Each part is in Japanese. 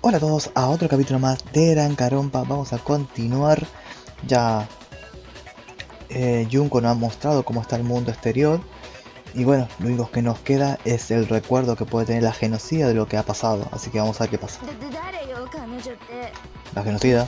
Hola a todos a otro capítulo más de Danganronpa. Vamos a continuar. Ya Junko nos ha mostrado cómo está el mundo exterior. Y bueno, lo único que nos queda es el recuerdo que puede tener la genocida de lo que ha pasado. Así que vamos a ver qué pasa. La genocida.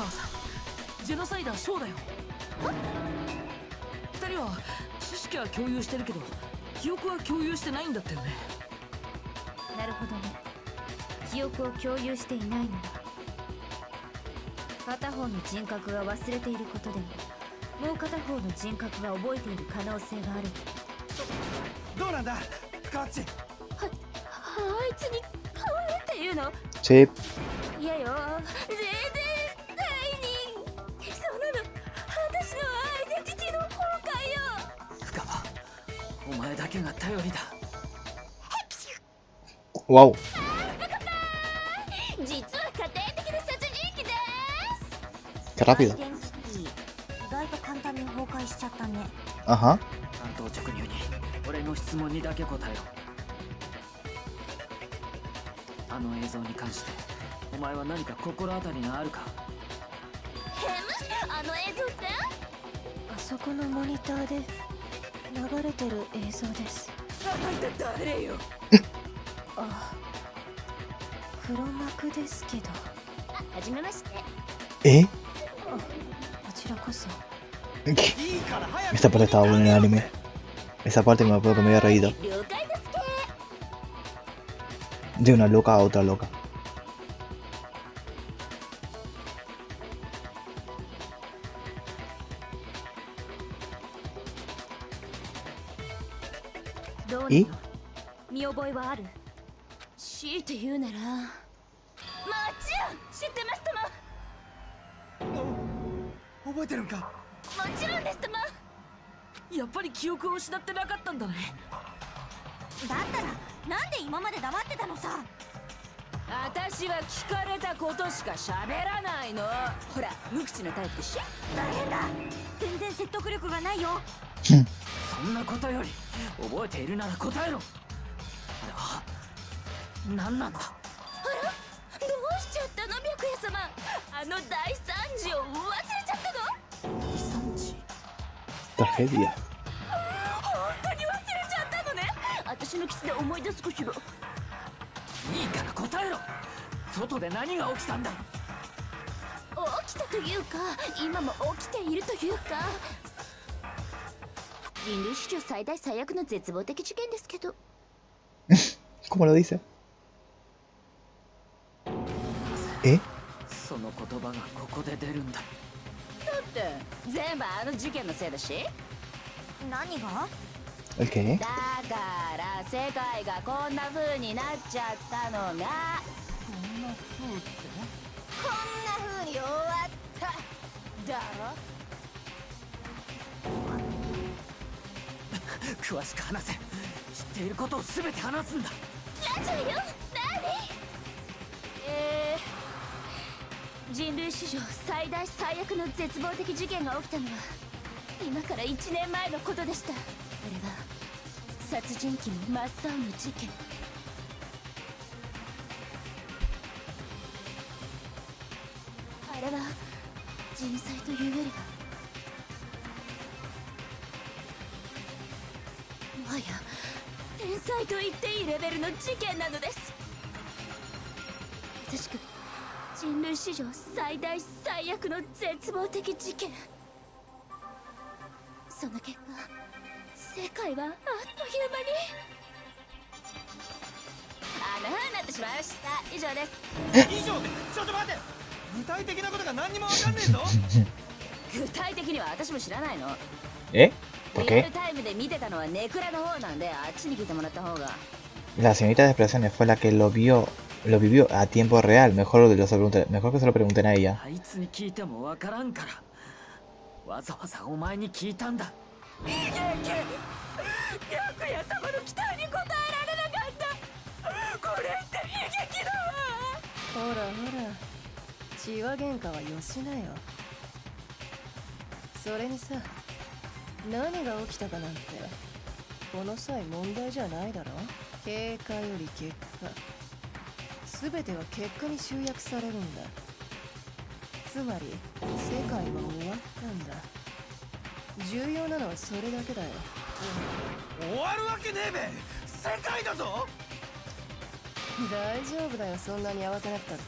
Sí. Wow. Qué rápido. Ajá. ¿Eh? Esta parte estaba buena en el anime. Esa parte me acuerdo que me había reído. De una loca a otra loca. ¿Y? Tragedia. ¿Cómo lo dice? ¿Eh? ¿El qué? ¿Eh? ¿Por qué? La señorita de expresiones fue la que lo vivió a tiempo real. Mejor que se lo pregunten a ella. 全ては結果に集約されるんだ。つまり世界は終わったんだ。重要なのはそれだけだよ。 終わるわけねえべ。世界だぞ。 大丈夫だよ、そんなに慌てなくたって。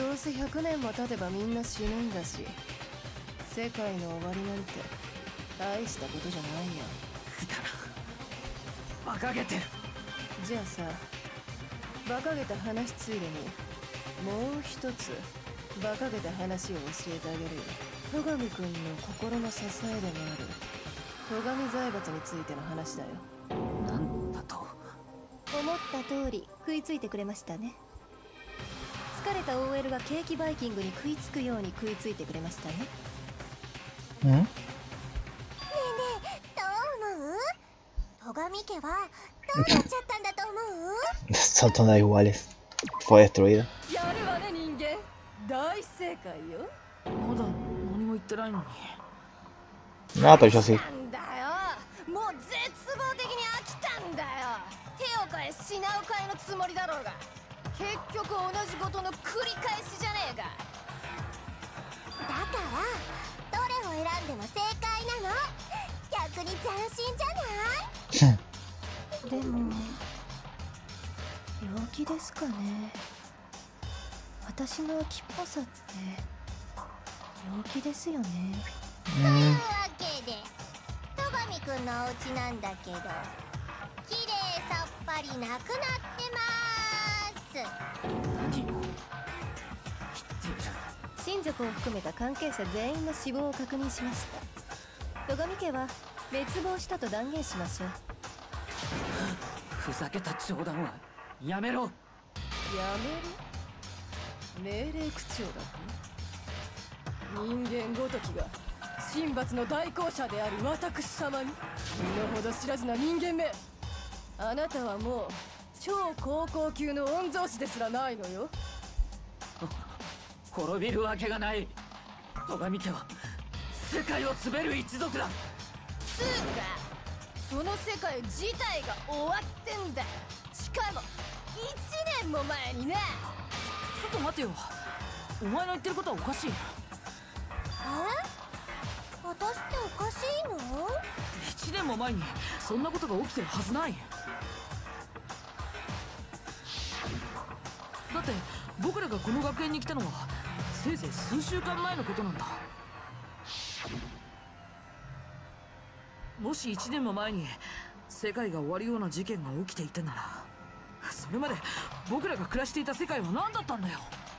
どうせ100年も経てばみんな死ぬんだし、世界の終わりなんて大したことじゃないよ。 くだら馬鹿げてる。 じゃあさ、馬鹿げた話ついでにもう一つ馬鹿げた話を教えてあげるよ。戸上くんの心の支えでもある戸上財閥についての話だよ。 なんだと。 思った通り食いついてくれましたね。疲れた OL がケーキバイキングに食いつくように食いついてくれましたね。 んねえねえ、どう思う？戸上家はどうなっちゃったんだと思う？ Son todas iguales. Fue destruida. やるわね人間、大正解よ。 まだ何も言ってないのに。 No, pero yo sí. なんだよ、もう絶望的に飽きたんだよ。手を変え品を変えのつもりだろうが、結局同じことの繰り返しじゃねえか。 だからどれを選んでも正解なの。逆に斬新じゃない？ でも病気ですかね。私の秋っぽさって病気ですよね。 というわけで戸上くんのお家なんだけど、きれいさっぱりなくなってます。 何言ってる。 親族を含めた関係者全員の死亡を確認しました。戸上家は滅亡したと断言しましょう。 ふざけた冗談はやめろ。 やめる？命令口調だと？人間ごときが神罰の代行者である私様に身の程知らずな人間め。あなたはもう超高校級の御曹司ですらないのよ。 滅びるわけがない。戸上家は世界を滑る一族だ。 つうかその世界自体が終わってんだ。しかも1年も前にね。 ちょっと待てよ、お前の言ってることはおかしい。 私っておかしいの 1年も前にそんなことが起きてるはずない。だって僕らがこの学園に来たのはせいぜい数週間前のことなんだ。もし1年も前に世界が終わるような事件が起きていたなら、それまで僕らが暮らしていた世界は何だったんだよ。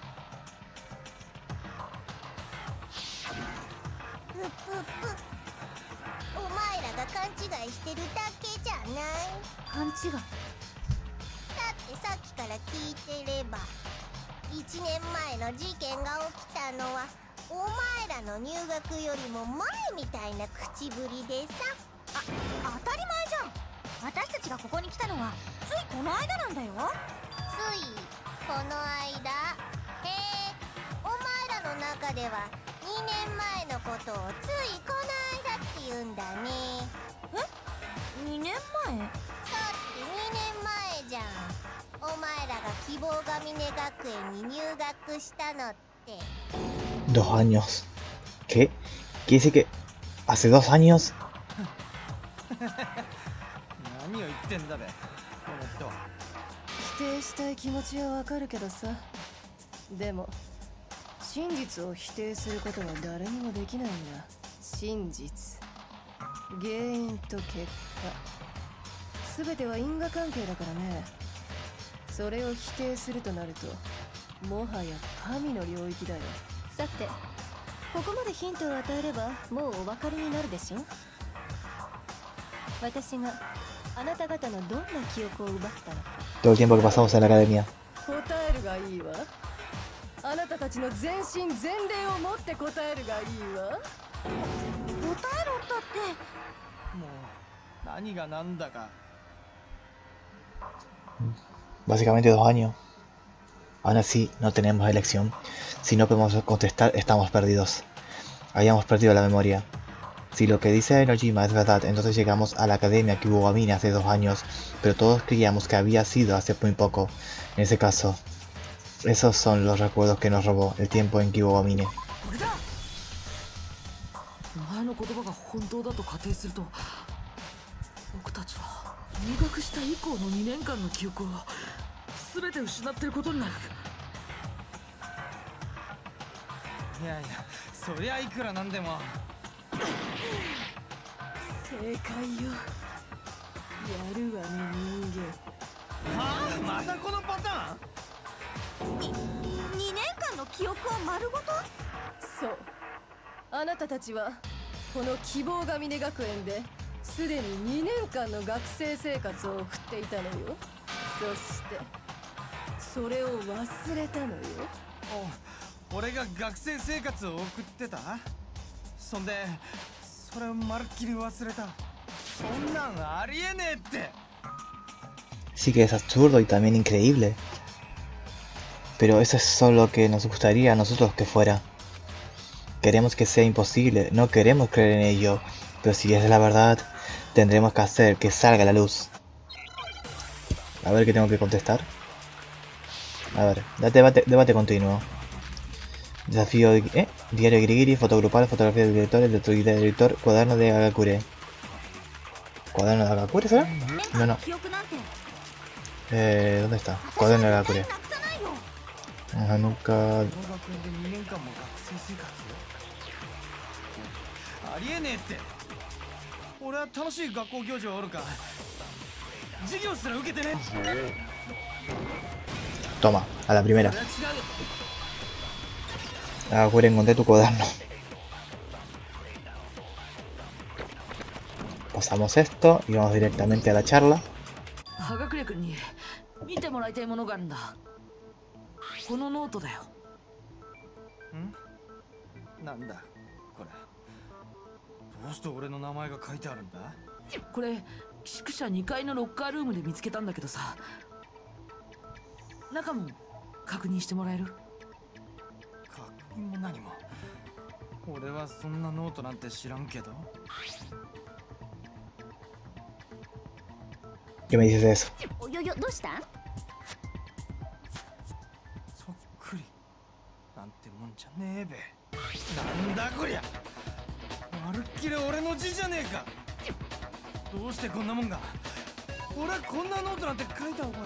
ぷっぷっぷ。お前らが勘違いしてるだけじゃない？ 勘違い？ だってさっきから聞いてれば、1年前の事件が起きたのはお前らの入学よりも前みたいな口ぶりでさ。当たり前じゃん。私たちがここに来たのはついこの間なんだよ。ついこの間？へえ、お前らの中では2年前のことをついこの間って言うんだね。え？ 2 年前？だって2年前じゃん。お前らが希望が峰学園に入学したのって。 2 años. ¿Qué? ¿Qué dice que hace 2 años? 何を言ってんだべ、この人は。 否定したい気持ちはわかるけどさ、でも真実を否定することは誰にもできないんだ。真実、原因と結果、全ては因果関係だからね。それを否定するとなるともはや神の領域だよ。 さて、ここまでヒントを与えればもうお分かりになるでしょ。私があなた方のどんな記憶を奪ったのか。 Todo el tiempo que pasamos en la academia. 答えるがいいわ。あなたたちの全身全霊を持って答えるがいいわ。 答えろったって。 もう何が何だか。 Básicamente 2 años. Aún así, no tenemos elección. Si no podemos contestar, estamos perdidos. Habíamos perdido la memoria. Si lo que dice Enojima es verdad, entonces llegamos a la academia Kibogamine hace 2 años, pero todos creíamos que había sido hace muy poco. En ese caso, esos son los recuerdos que nos robó el tiempo en Kibogamine. これだ。前の言葉が本当だと仮定すると、僕たちは入学した以降の2年間の記憶を全て失ってることになる。 いやいや、そりゃいくらなんでも。 正解よ。やるわね、人間。 はあ、またこのパターン。 2年間の記憶を丸ごと。 そう。あなたたちはこの希望が峰学園ですでに2年間の学生生活を送っていたのよ。そしてそれを忘れたのよ。 お、俺が学生生活を送ってた。そんでそれをまるっきり忘れた。そんなんありえねえって。 Sí que es absurdo y también increíble. Pero eso es solo lo que nos gustaría a nosotros que fuera. Queremos que sea imposible, no queremos creer en ello, pero si es la verdad, tendremos que hacer que salga a la luz. A ver qué tengo que contestar. A ver, debate continuo. Desafío, diario Girigiri, foto grupal, fotografía del director, cuaderno de Agakure. ¿Cuaderno de Agakure será? No, no. ¿Dónde está? Cuaderno de Agakure. Ajá, nunca... ありえねえって。俺は楽しい学校行事はおるか授業すら受けてね。 Toma, a la primera. Agakure, encontré tu cuaderno. Pasamos esto y vamos directamente a la charla. 葉隠君に見てもらいたいものがあるんだ。このノートだよ。 ん？なんだこれ。どうして俺の名前が書いてあるんだ？ これ宿舎2階のロッカールームで見つけたんだけどさ、中も確認してもらえる？ 確認も何も。俺はそんなノートなんて知らんけど。 ¿Qué me dices de eso? およよ、どうした？ そっくりなんてもんじゃねえべ。なんだこりゃ。まるっきり俺の字じゃねえか。どうしてこんなもんが。俺はこんなノートなんて書いた覚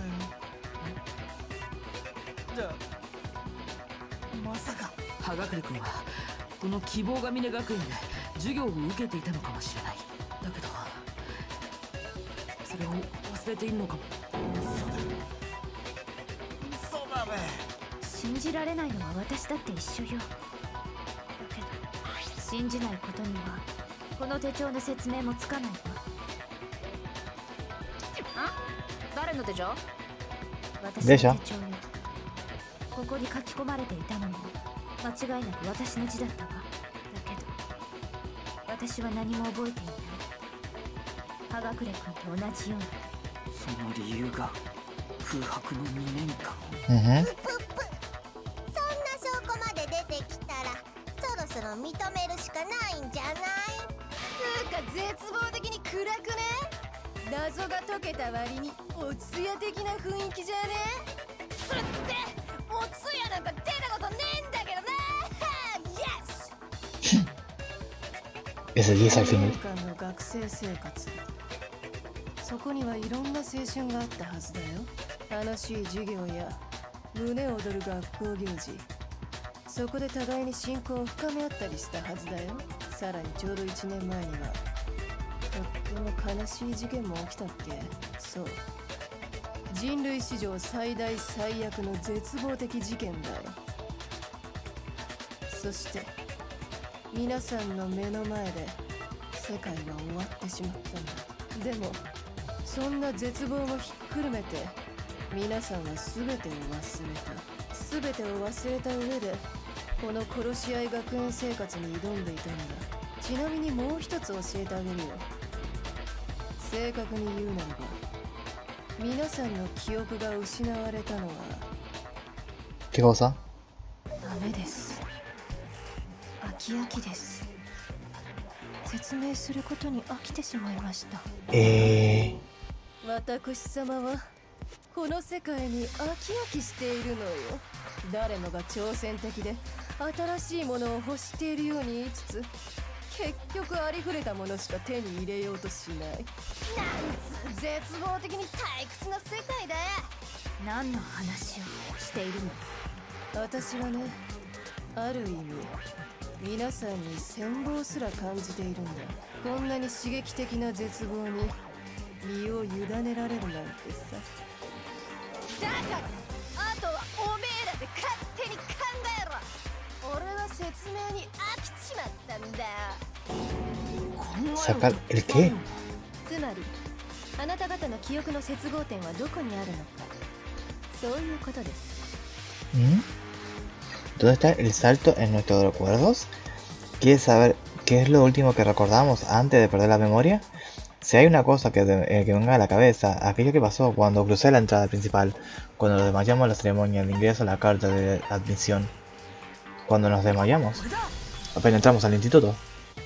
え。じゃあまさか葉隠君はこの希望が峰学園で授業を受けていたのかもしれない。だけどそれを忘れているのかも。 嘘だべ。 信じられないのは私だって一緒よ。だけど信じないことにはこの手帳の説明もつかないわ。あ？誰の手帳？私の手帳よ。ここに書き込まれていたのも間違いなく私の字だったわ。だけど私は何も覚えていない。葉隠君と同じように。 その理由が空白の2年間。 ぷぷぷ。そんな証拠まで出てきたらそろそろ認めるしかないんじゃない？ つうか絶望的に暗くね。謎が解けた割におつや的な雰囲気じゃね。つっておつやなんか出たことねえんだけどな。イエス。 Es el 10 al 2 final. 年間の学生生活、そこにはいろんな青春があったはずだよ。楽しい授業や胸躍る学校行事、そこで互いに親交を深め合ったりしたはずだよ。さらにちょうど1年前にはとっても悲しい事件も起きたっけ。そう、人類史上最大最悪の絶望的事件だよ。そして皆さんの目の前で世界は終わってしまったんだ。でもそんな絶望もひっくるめて皆さんは全てを忘れた。全てを忘れた上でこの殺し合い学園生活に挑んでいたんだ。ちなみにもう一つ教えてあげるよ。正確に言うならば皆さんの記憶が失われたのは ¿Qué cosa? ダメです。飽き飽きです。説説明することに飽きてしまいました。私様はこの世界に飽き飽きしているのよ。誰もが挑戦的で新しいものを欲しているように言いつつ、結局ありふれたものしか手に入れようとしない。なんつ絶望的に退屈な世界だ。 何の話をしているの？ 私はね、ある意味皆さんに羨望すら感じているんだ。こんなに刺激的な絶望に身を委ねられるなんてさ。だからあとはおめえらで勝手に考えろ。俺は説明に飽きちまったんだよ。 ¿Sacar el qué? つまりあなた方の記憶の接合点はどこにあるのか、そういうことです。 ¿Dónde está el salto en nuestros recuerdos? ¿Quieres saber qué es lo último que recordamos antes de perder la memoria? Si hay una cosa que venga a la cabeza, aquello que pasó cuando crucé la entrada principal, cuando nos desmayamos en la ceremonia de ingreso a la carta de admisión, cuando nos desmayamos, apenas entramos al instituto.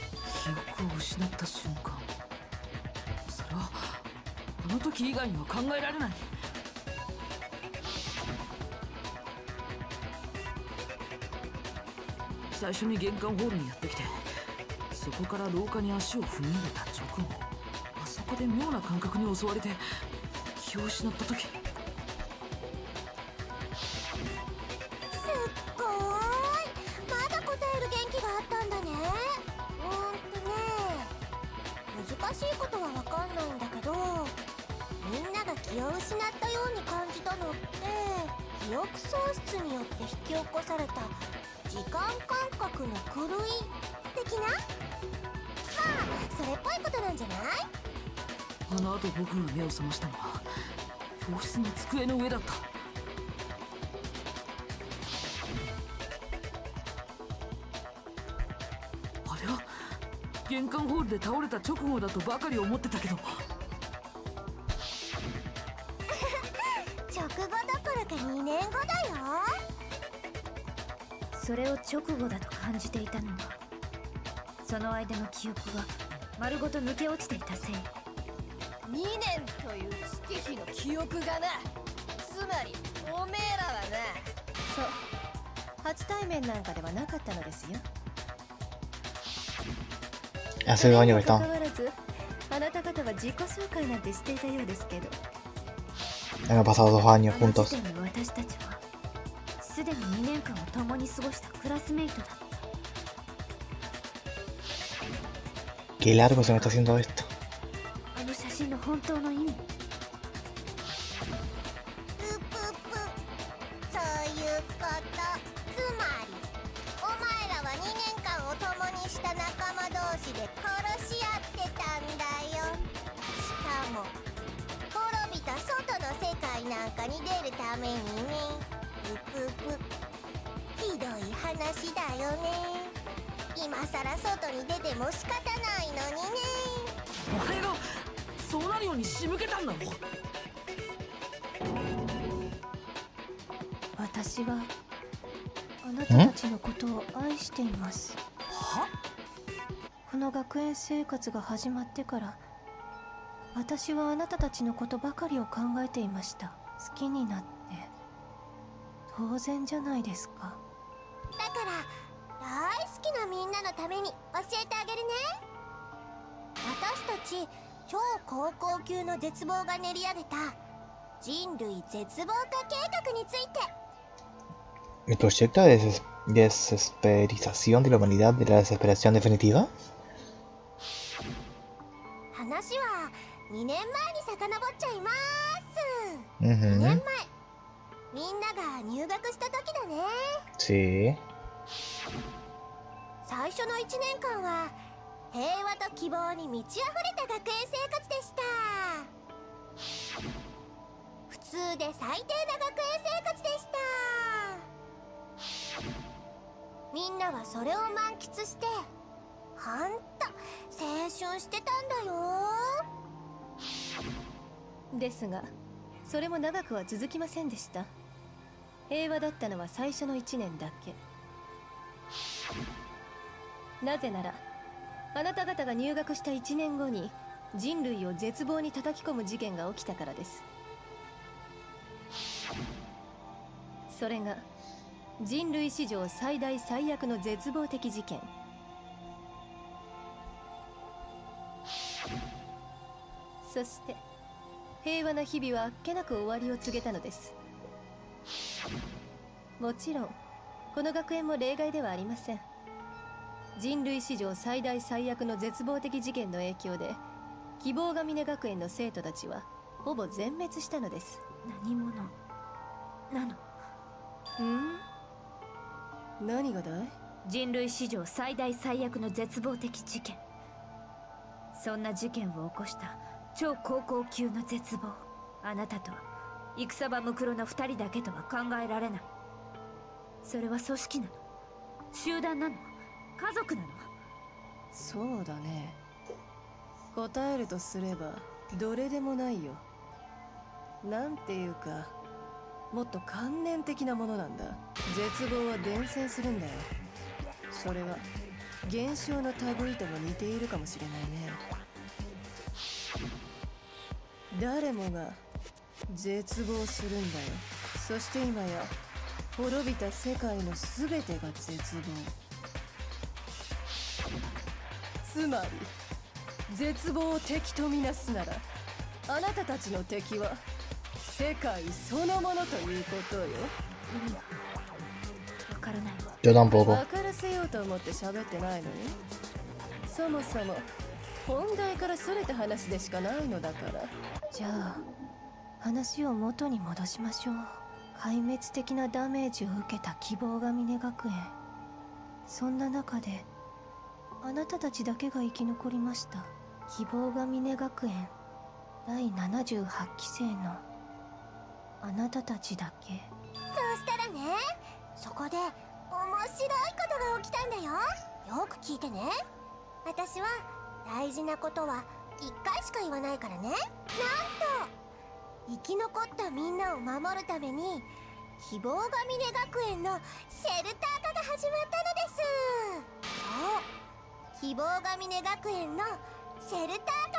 So それを直後だと感じていたのは、その間の記憶が丸ごと抜け落ちていたせい。 2年という月日の記憶がな、つまりおめえらはな、そう、初対面なんかではなかったのですよ。 Hace 2 años que estamos. あなた方は自己紹介なんてしていたようですけど。 Han pasado 2 años juntos. 私たちはすでに2年間を共に過ごしたクラスメイトだった。 Qué largo se me está haciendo esto. あの写真の本当の意味。 そういうこと。つまりお前らは2年間を共にした仲間同士で殺し合ってたんだよ。しかも滅びた外の世界なんかに出るためにね。ひどい話だよね。今さら外に出ても仕方ないのにね。 お前がそうなるように仕向けたんだろ。 私はあなたたちのことを愛しています。 は？ この学園生活が始まってから私はあなたたちのことばかりを考えていました。好きになって当然じゃないですか。 だから大好きなみんなのために教えてあげるね。私たち超高校級の絶望が練り上げた人類絶望化計画について。 ¿El proyecto de desesperización de la humanidad de la desesperación definitiva? 話は2年前に遡っちゃいます。 2 年前みんなが入学した時だね。 Sí. 最初の1年間は平和と希望に満ち溢れた学園生活でした。普通で最低な学園生活でした。みんなはそれを満喫してほんと青春してたんだよ。 ですがそれも長くは続きませんでした。平和だったのは最初の1年だけ。なぜならあなた方が入学した1年後に人類を絶望に叩き込む事件が起きたからです。それが人類史上最大最悪の絶望的事件。そして平和な日々はあっけなく終わりを告げたのです。もちろんこの学園も例外ではありません。人類史上最大最悪の絶望的事件の影響で希望が峰学園の生徒たちはほぼ全滅したのです。 何者なの？ 何がだい？ 人類史上最大最悪の絶望的事件。そんな事件を起こした超高校級の絶望。あなたと戦場ムクロの2人だけとは考えられない。それは組織なの？集団なの？家族なの？ そうだね。答えるとすればどれでもないよ。なんていうかもっと観念的なものなんだ。絶望は伝染するんだよ。それは現象の類とも似ているかもしれないね。誰もが絶望するんだよ。そして今や滅びた世界の全てが絶望。つまり絶望を敵とみなすならあなたたちの敵は世界そのものということよ。 わからないわ。 Yo tampoco. 分からせようと思って喋ってないのよ。そもそも本題からそれた話でしかないのだから。じゃあ話を元に戻しましょう。壊滅的なダメージを受けた希望が峰学園。そんな中であなたたちだけが生き残りました。希望が峰学園第78期生のあなたたちだけ。 そうしたらね、そこで面白いことが起きたんだよ。よく聞いてね。私は大事なことは1回しか言わないからね。なんと生き残ったみんなを守るために希望が峰学園のシェルター化が始まったのです。そう、希望が峰学園のシェルター化が始ま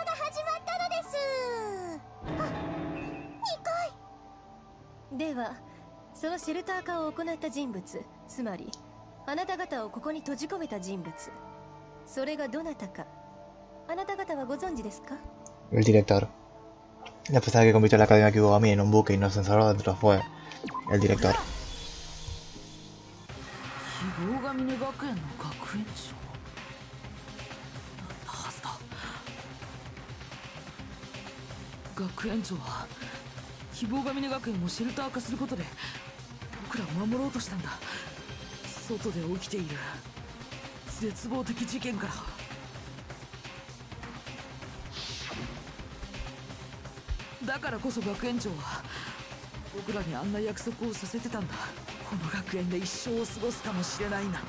ったのです。あ、2回。 ではそのシェルター化を行った人物、つまりあなた方をここに閉じ込めた人物、それがどなたかあなた方はご存知ですか？ El director. La persona que convirtió a la Academia Kibogami en un buque y nos encerró dentro fue el director. 希望が峰学園の学園長だったはずだ。学園長は希望が峰学園をシェルター化することで僕らを守ろうとしたんだ。外で起きている絶望的事件から。だからこそ学園長は僕らにあんな約束をさせてたんだ。この学園で一生を過ごすかもしれないなんて。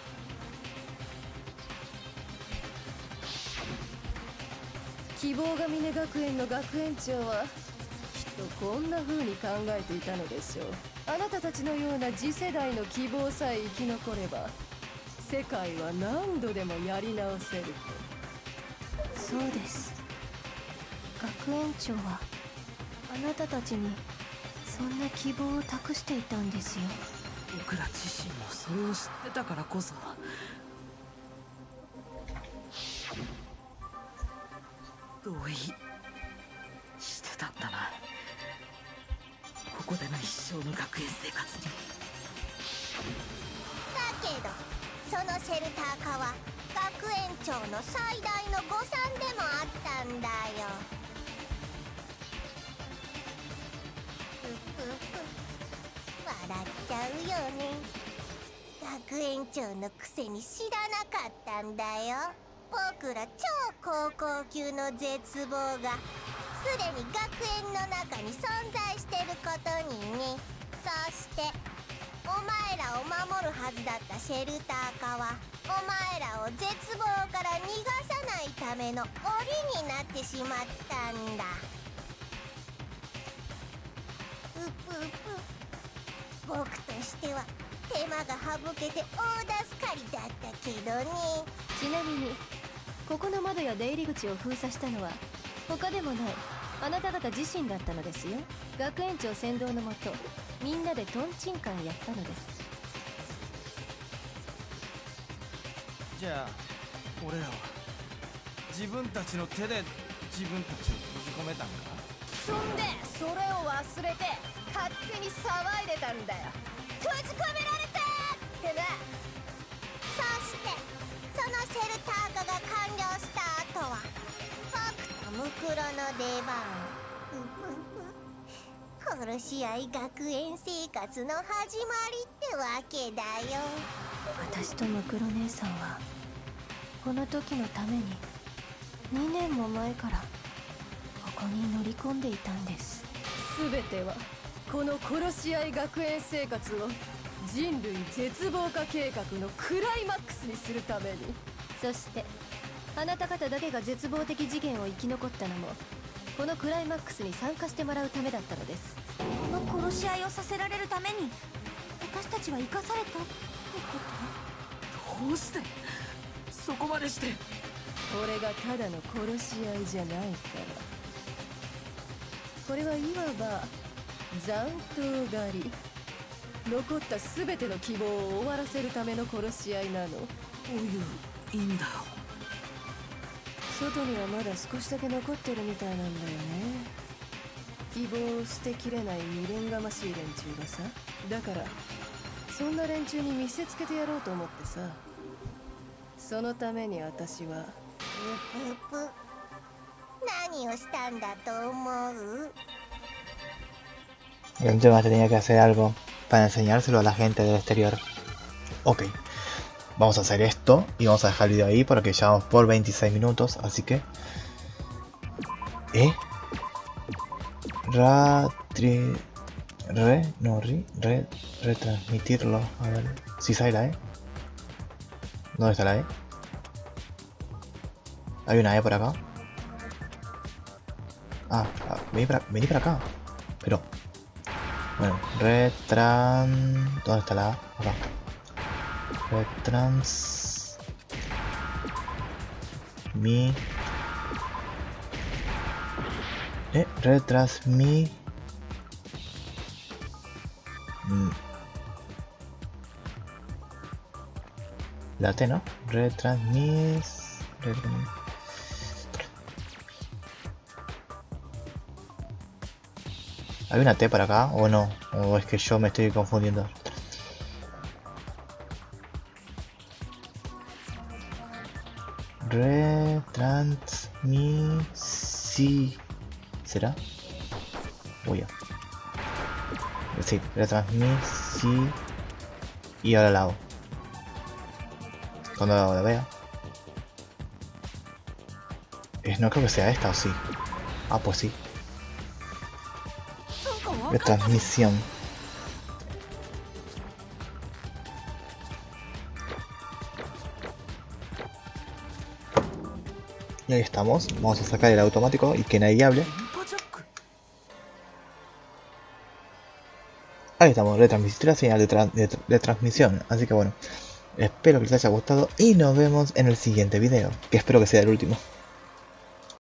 希望が峰学園の学園長はきっとこんな風に考えていたのでしょう。あなたたちのような次世代の希望さえ生き残れば世界は何度でもやり直せると。そうです。学園長はあなたたちにそんな希望を託していたんですよ。 僕ら自身もそれを知ってたからこそ同意してたんだな。ここでの一生の学園生活に。 だけどそのシェルター化は学園長の最大の誤算でもあったんだよ。笑っちゃうよね。学園長のくせに知らなかったんだよ。僕ら超高校級の絶望がすでに学園の中に存在してることにね。そしてお前らを守るはずだったシェルター化はお前らを絶望から逃がさないための檻になってしまったんだ。うぷうぷ、僕としては手間が省けて大助かりだったけどね。 ちなみにここの窓や出入り口を封鎖したのは他でもないあなた方自身だったのですよ。学園長先導のもとみんなでトンチンカンやったのです。 じゃあ俺らは自分たちの手で自分たちを閉じ込めたんか。 そんでそれを忘れて勝手に騒いでたんだよ。閉じ込められたってな。 そしてそのシェルター化が完了した後は僕とムクロの出番。殺し合い学園生活の始まりってわけだよ。 私とムクロ姉さんはこの時のために2年も前からここに乗り込んでいたんです。全てはこの殺し合い学園生活を人類絶望化計画のクライマックスにするために。そしてあなた方だけが絶望的事件を生き残ったのもこのクライマックスに参加してもらうためだったのです。 この殺し合いをさせられるために私たちは生かされたってこどうしてそこまでして。 これがただの殺し合いじゃないから。これはいわば残党狩り。残った全ての希望を終わらせるための殺し合いなの。 どういう意味だよ。 外にはまだ少しだけ残ってるみたいなんだよね。希望を捨てきれない未練がましい連中がさ。だからそんな連中に見せつけてやろうと思ってさ。そのために私はぷぷ。何をしたんだと思う？ Yo tenía que hacer algo para enseñárselo a la gente del exterior. Ok, vamos a hacer esto y vamos a dejar el video ahí porque ya vamos por 26 minutos, así que... retransmitirlo. A ver, si sale la E. ¿Dónde está la E? Hay una E por acá. Vení para acá. Pero... Bueno, ¿dónde está la A? Acá. La T, ¿no? ¿Hay una T para acá o no? ¿O es que yo me estoy confundiendo? ¿Será? Voy a... Sí, retransmisi... Y ahora la hago. Cuando la vea. No creo que sea esta, ¿o sí? Ah, pues sí. Retransmisión. Y ahí estamos. Vamos a sacar el automático y que nadie hable. Ahí estamos, retransmitir la señal de transmisión. Así que bueno, espero que les haya gustado y nos vemos en el siguiente video, que espero que sea el último.